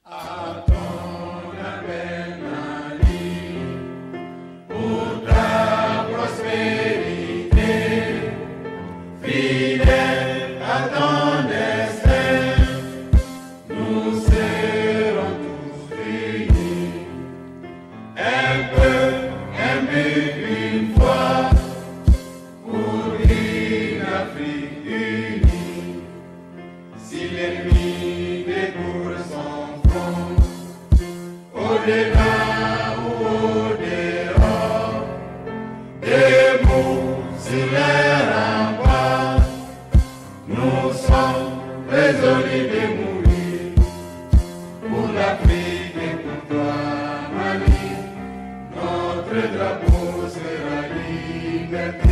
À ton appel, Mali, pour ta prospérité, fidèle à ton destin, nous serons tous unis. Un peu, un but, une foi, pour une Afrique unie. Si l'ennemi découvre son front, au-delà ou au-dehors, debout sur les remparts, nous sommes résolus de mourir pour l'Afrique et pour toi, Mali. Notre drapeau sera liberté.